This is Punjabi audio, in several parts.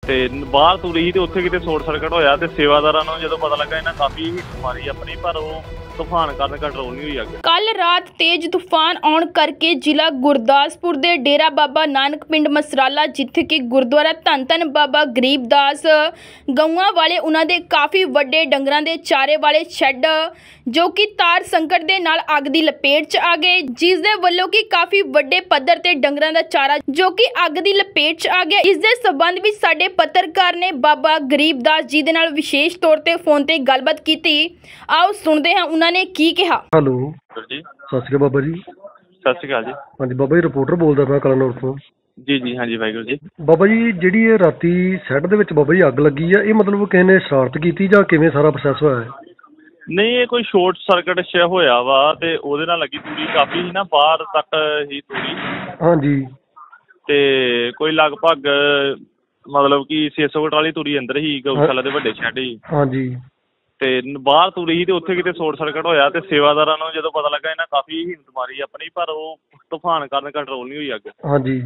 ਤੇ ਬਾਹਰ ਤੁਰੀ ਸੀ ਤੇ ਉੱਥੇ ਕਿਤੇ ਸ਼ੋਰਟ ਸਰਕਟ ਹੋਇਆ ਤੇ ਸੇਵਾਦਾਰਾਂ ਨੂੰ ਜਦੋਂ ਪਤਾ ਲੱਗਾ ਇਹਨਾਂ ਕਾਫੀ ਹਿੱਟ ਮਾਰੀ ਆਪਣੀ, ਪਰ ਉਹ ਤੂਫਾਨ ਕਾਰਨ ਕੰਟਰੋਲ ਨਹੀਂ ਹੋਈ ਅੱਗ। ਕੱਲ ਰਾਤ ਤੇਜ਼ ਤੂਫਾਨ ਆਉਣ ਕਰਕੇ ਜ਼ਿਲ੍ਹਾ ਗੁਰਦਾਸਪੁਰ ਦੇ ਡੇਰਾ ਬਾਬਾ ਨਾਨਕ ਪਿੰਡ ਮਸਰਾਲਾ, ਜਿੱਥੇ ਕਿ ਗੁਰਦੁਆਰਾ ਧੰਨ ਧੰਨ ਬਾਬਾ ਗਰੀਬਦਾਸ ਗਊਆਂ ਵਾਲੇ ਉਹਨਾਂ ਦੇ ਕਾਫੀ ਵੱਡੇ ਡੰਗਰਾਂ ਦੇ ਚਾਰੇ ਵਾਲੇ ਸ਼ੈੱਡ ਜੋ ਕਿ ਤਾਰ ਸੰਕਟ ਦੇ ਨਾਲ ਅੱਗ ਦੀ ਲਪੇਟ 'ਚ ਆ ਗਏ, ਜਿਸ ਦੇ ਵੱਲੋਂ ਕਿ ਕਾਫੀ ਵੱਡੇ ਪੱਧਰ ਤੇ ਡੰਗਰਾਂ ਦਾ ਚਾਰਾ ਜੋ ਕਿ ਅੱਗ ਦੀ ਲਪੇਟ 'ਚ ਆ ਗਿਆ। ਇਸ ਦੇ ਸੰਬੰਧ ਵਿੱਚ ਸਾਡੇ ਪੱਤਰਕਾਰ ਨੇ ਬਾਬਾ ਗਰੀਬਦਾਸ ਜੀ ਦੇ ਨਾਲ ਵਿਸ਼ੇਸ਼ ਤੌਰ ਤੇ ਫੋਨ ਤੇ ਗੱਲਬਾਤ ਕੀਤੀ। ਆਓ ਸੁਣਦੇ ਹਾਂ ਉਹਨਾਂ ਨੇ ਕੀ ਕਿਹਾ। ਹੈਲੋ ਜੀ, ਸਤਿ ਸ਼੍ਰੀ ਅਕਾਲ ਬਾਬਾ ਜੀ। ਸਤਿ ਸ਼੍ਰੀ ਅਕਾਲ ਜੀ। ਹਾਂਜੀ ਬਾਬਾ ਜੀ, ਰਿਪੋਰਟਰ ਬੋਲਦਾ ਮੈਂ ਕਲਾਨੌਰ ਤੋਂ। ਜੀ ਹਾਂਜੀ, ਵਾਹਿਗੁਰੂ ਜੀ। ਬਾਬਾ ਜੀ, ਜਿਹੜੀ ਇਹ ਰਾਤੀ ਸ਼ੈੱਡ ਦੇ ਵਿੱਚ ਬਾਬਾ ਜੀ ਅੱਗ ਲੱਗੀ ਆ, ਇਹ ਮਤਲਬ ਕਿਸੇ ਨੇ ਸ਼ਰਾਰਤ ਕੀਤੀ ਜਾਂ ਕਿਵੇਂ ਸਾਰਾ ਪ੍ਰੋਸੈਸ ਹੋਇਆ ਹੈ? ਨਹੀਂ, ਇਹ ਕੋਈ ਸ਼ੋਰਟ ਸਰਕਟ ਹੋਇਆ ਵਾ ਤੇ ਉਹਦੇ ਨਾਲ ਲੱਗੀ ਤੂੜੀ ਕਾਫੀ ਸੀ ਨਾ, ਬਾਹਰ ਤੱਕ ਹੀ ਤੂੜੀ। ਹਾਂਜੀ। ਤੇ ਕੋਈ ਲਗਭਗ ਮਤਲਬ ਕਿ 600 ਕਟਾਲੀ ਤੂੜੀ ਅੰਦਰ ਹੀ ਗਊਸ਼ਾਲਾ ਦੇ ਵੱਡੇ ਸ਼ੈੱਡ ਹੀ। ਹਾਂਜੀ। ਤੇ ਬਾਹਰ ਤੁਰੀ ਸੀ ਤੇ ਉੱਥੇ ਕਿਤੇ ਸ਼ੋਰਟ ਸਰਕਟ ਹੋਇਆ ਤੇ ਸੇਵਾਦਾਰਾਂ ਨੂੰ ਜਦੋਂ ਪਤਾ ਲੱਗਾ ਇਹਨਾਂ ਕਾਫੀ ਹਿੰਮਤ ਮਾਰੀ ਆਪਣੀ, ਪਰ ਉਹ ਤੂਫਾਨ ਕਾਰਨ ਕੰਟਰੋਲ ਨਹੀਂ ਹੋਈ ਅੱਗ। ਹਾਂਜੀ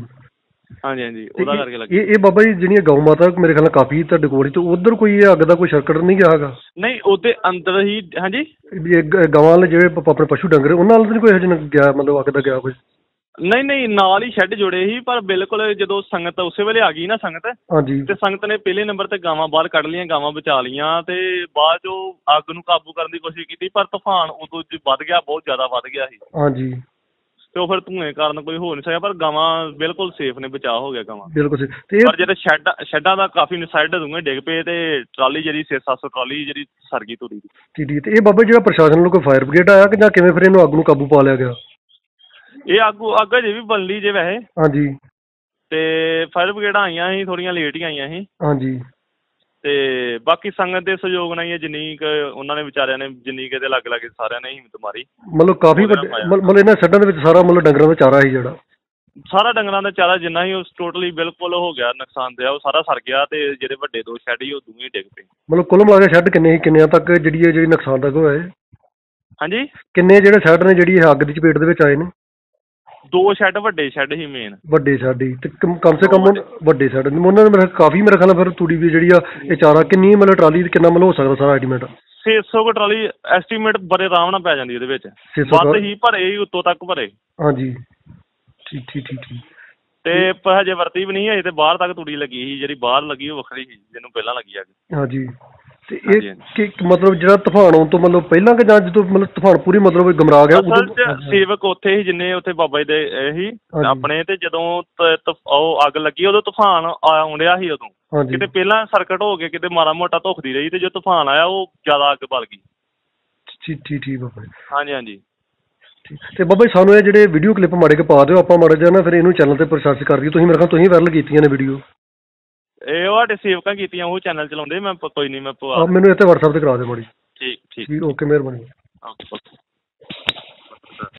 ਉਹਦਾ ਕਰਕੇ ਲੱਗੀ। ਇਹ ਬਾਬਾ ਜੀ ਜਿਹੜੀਆਂ ਗਊ ਮਾਤਾ ਮੇਰੇ ਖਿਆਲ ਨਾਲ ਕਾਫੀ ਤੁਹਾਡੇ ਕੋਲ ਹੀ, ਤੇ ਉਧਰ ਕੋਈ ਇਹ ਅੱਗ ਦਾ ਕੋਈ ਸਰਕਟ ਨਹੀਂ ਗਿਆ ਹੈਗਾ? ਨਹੀਂ, ਉਹਦੇ ਅੰਦਰ ਹੀ। ਹਾਂਜੀ, ਗਾਵਾਂ ਵਾਲੇ ਜਿਹੜੇ ਆਪਣੇ ਪਸ਼ੂ ਡੰਗਰ ਉਹਨਾਂ ਨਾਲ ਤਾਂ ਨਹੀਂ ਕੋਈ ਹਜੇ ਗਿਆ, ਮਤਲਬ ਅੱਗ ਦਾ ਗਿਆ ਕੋਈ? ਨਹੀਂ, ਨਾਲ ਹੀ ਸ਼ੈੱਡ ਜੁੜੇ ਸੀ, ਪਰ ਬਿਲਕੁਲ ਜਦੋਂ ਸੰਗਤ ਉਸੇ ਵੇਲੇ ਆ ਗਈ ਨਾ ਸੰਗਤ। ਹਾਂਜੀ। ਤੇ ਸੰਗਤ ਨੇ ਪਹਿਲੇ ਨੰਬਰ ਤੇ ਗਾਵਾਂ ਬਾਹਰ ਕੱਢ ਲਈਆਂ, ਗਾਵਾਂ ਬਚਾ ਲਈਆਂ ਤੇ ਬਾਅਦ ਚੋਂ ਅੱਗ ਨੂੰ ਕਾਬੂ ਕਰਨ ਦੀ ਕੋਸ਼ਿਸ਼ ਕੀਤੀ, ਪਰ ਤੂਫਾਨ ਉਦੋਂ ਵੱਧ ਗਿਆ, ਬਹੁਤ ਜ਼ਿਆਦਾ ਵੱਧ ਗਿਆ ਸੀ। ਹਾਂਜੀ। ਤੇ ਉਹ ਫਿਰ ਧੂਏ ਕਾਰਨ ਕੋਈ ਹੋ ਨਹੀਂ ਸਕਿਆ, ਪਰ ਗਾਵਾਂ ਬਿਲਕੁਲ ਸੇਫ ਨੇ, ਬਚਾਅ ਹੋ ਗਿਆ ਗਾਵਾਂ ਬਿਲਕੁਲ। ਪਰ ਜਿਹੜੇ ਸ਼ੈੱਡਾਂ ਦਾ ਕਾਫੀ ਸਾਈਡ ਦੂੰਗੇ ਡਿੱਗ ਪਏ ਤੇ ਟਰਾਲੀ ਜਿਹੜੀ 600-700 ਟਰਾਲੀ ਜਿਹੜੀ ਸਰ ਗਈ ਤੁਰੀ ਦੀ। ਠੀਕ। ਤੇ ਇਹ ਬਾਬਾ ਜਿਹੜਾ ਪ੍ਰਸ਼ਾਸਨ ਵੱਲੋਂ ਕੋਈ ਫਾਇਰ ਬ੍ਰਿਗੇਡ ਆਇਆ ਕਿ ਜਾਂ ਕਿਵੇਂ ਫਿਰ ਇਹਨੂੰ ਅੱਗ ਨੂੰ ਕਾਬੂ ਪਾ ਲਿਆ ਗਿਆ? ਇਹ ਅੱਗ ਅਜੇ ਵੀ ਬਣ ਲਈ ਜੇ ਵੈਸੇ। ਹਾਂਜੀ। ਤੇ ਫਾਇਰ ਬ੍ਰਿਗੇਡਾਂ ਆਈਆਂ ਸੀ, ਥੋੜੀਆਂ ਲੇਟ ਹੀ ਆਈਆਂ ਸੀ। ਹਾਂਜੀ। ਤੇ ਬਾਕੀ ਸੰਗਤ ਦੇ ਸਹਿਯੋਗ ਨਾਲ ਹੀ ਜਿੰਨੀ ਕੁ ਉਹਨਾਂ ਨੇ ਵਿਚਾਰਿਆਂ ਨੇ ਜਿੰਨੀ ਕੁ ਲੱਗ ਲੱਗੇ ਸਾਰਿਆਂ ਨੇ ਹਿੰਮਤ ਮਾਰੀ। ਮਤਲਬ ਕਾਫੀ ਮਤਲਬ ਇਹਨਾਂ ਸ਼ੈੱਡਾਂ ਦੇ ਵਿੱਚ ਸਾਰਾ ਮਤਲਬ ਡੰਗਰਾਂ ਦਾ ਚਾਰਾ ਸੀ ਜਿਹੜਾ? ਸਾਰਾ ਡੰਗਰਾਂ ਦਾ ਚਾਰਾ ਜਿੰਨਾ ਸੀ ਉਹ ਟੋਟਲੀ ਬਿਲਕੁਲ ਹੋ ਗਿਆ ਨੁਕਸਾਨਦੇਹ, ਉਹ ਸਾਰਾ ਸਰ ਗਿਆ ਤੇ ਜਿਹੜੇ ਵੱਡੇ ਦੋ ਸ਼ੈੱਡ ਸੀ ਉਹ ਦੋਵੇਂ ਡਿੱਗ ਪਏ। ਮਤਲਬ ਕੁੱਲ ਮਿਲਾ ਕੇ ਸ਼ੈੱਡ ਕਿੰਨੇ ਸੀ, ਕਿੰਨਿਆਂ ਤੱਕ ਜਿਹੜੀ ਨੁਕਸਾਨ ਤੱਕ ਹੋਇਆ? ਹਾਂਜੀ। ਕਿੰਨੇ ਜਿਹੜੇ ਸ਼ੈੱਡ ਨੇ ਜਿਹੜੀ ਅੱਗ ਦੀ ਚਪੇਟ ਦੇ ਵਿੱਚ ਆਏ ਨੇ? ਦੋ ਸ਼ੈੱਡ ਵੱਡੇ ਸ਼ੈੱਡ ਹੀ ਮੇਨ ਵੱਡੇ ਸ਼ੈੱਡ ਹੀ, ਤੇ ਕਮ ਸੇ ਕਮ ਵੱਡੇ ਸ਼ੈੱਡ ਉਹਨਾਂ ਨੇ ਕਾਫੀ ਮੇਰੇ ਖਿਆਲ ਫਿਰ ਤੂੜੀ ਵੀ ਜਿਹੜੀ ਆ ਇਹ ਚਾਰਾ ਕਿੰਨੀ ਮਤਲਬ ਟਰਾਲੀ ਕਿੰਨਾ ਮਤਲਬ ਹੋ ਸਕਦਾ ਸਾਰਾ ਐਸਟੀਮੇਟ? 600 ਕੁ ਟਰਾਲੀ ਐਸਟੀਮੇਟ ਬੜੇ ਆਰਾਮ ਨਾਲ ਪੈ ਜਾਂਦੀ ਇਹਦੇ ਵਿੱਚ, ਵੱਧ ਹੀ ਭਰੇ ਹੀ ਉੱਤੋਂ ਤੱਕ ਭਰੇ। ਹਾਂਜੀ। ਠੀਕ। ਤੇ ਹਜੇ ਵਰਤੀ ਵੀ ਨਹੀਂ, ਹਜੇ ਤੇ ਬਾਹਰ ਤੱਕ ਤੂੜੀ ਲੱਗੀ ਸੀ, ਜਿਹੜੀ ਬਾਹਰ ਲੱਗੀ ਉਹ ਵੱਖਰੀ ਸੀ ਜਿਹਨੂੰ ਪਹਿਲਾਂ ਲੱਗੀ ਆ। ਹਾਂਜੀ। ਤੇ ਇਹ ਮਤਲਬ ਜਿਹੜਾ ਤੂਫਾਨ ਆਉਣ ਤੋਂ ਮਤਲਬ ਪਹਿਲਾਂ ਕਿ ਜਾਂ ਜਦੋਂ ਮਤਲਬ ਤੂਫਾਨ ਪੂਰੀ ਮਤਲਬ ਗਮਰਾ ਗਿਆ ਉਦੋਂ? ਸੇਵਕ ਉੱਥੇ ਸੀ ਜਿੰਨੇ ਉੱਥੇ ਬਾਬਾ ਜੀ ਦੇ ਸੀ ਆਪਣੇ, ਤੇ ਜਦੋਂ ਉਹ ਅੱਗ ਲੱਗੀ ਉਦੋਂ ਤੂਫਾਨ ਆਉਣ ਡਿਆ ਸੀ, ਉਦੋਂ ਕਿਤੇ ਪਹਿਲਾਂ ਸਰਕਟ ਹੋ ਕੇ ਕਿਤੇ ਮਾੜਾ ਮੋਟਾ ਧੁਖਦੀ ਰਹੀ, ਤੇ ਜਦੋਂ ਤੂਫਾਨ ਆਇਆ ਉਹ ਜ਼ਿਆਦਾ ਅੱਗ ਬਲ ਗਈ। ਠੀਕ ਬਾਬਾ ਜੀ। ਹਾਂਜੀ। ਤੇ ਬਾਬਾ ਜੀ ਸਾਨੂੰ ਇਹ ਜਿਹੜੇ ਵੀਡੀਓ ਕਲਿੱਪ ਮਾੜੇ ਕੇ ਪਾ ਦਿਓ, ਆਪਾਂ ਮਾੜਾ ਜਿਹਾ ਨਾ ਫਿਰ ਇਹਨੂੰ ਚੈਨਲ ਤੇ ਪ੍ਰੋਸੈਸ ਕਰ ਦਈਏ। ਤੁਸੀਂ ਮੇਰੇ ਖਿਆਲ ਤੁਸੀਂ ਵਾਇਰਲ ਕੀਤੀਆਂ ਨੇ ਵੀਡੀਓ? ਇਹ ਉਹ ਸਾਡੇ ਸੇਵਕਾਂ ਕੀਤੀਆਂ, ਉਹ ਚੈਨਲ ਚਲਾਉਂਦੇ। ਮੈਂ ਕੋਈ ਨਹੀਂ, ਮੈਂ ਮੈਨੂੰ ਇੱਥੇ ਵਟਸਐਪ ਤੇ ਕਰਾ ਦਿਓ ਮਾੜੀ। ਠੀਕ। ਓਕੇ, ਮਿਹਰਬਾਨੀ। ਓਕੇ।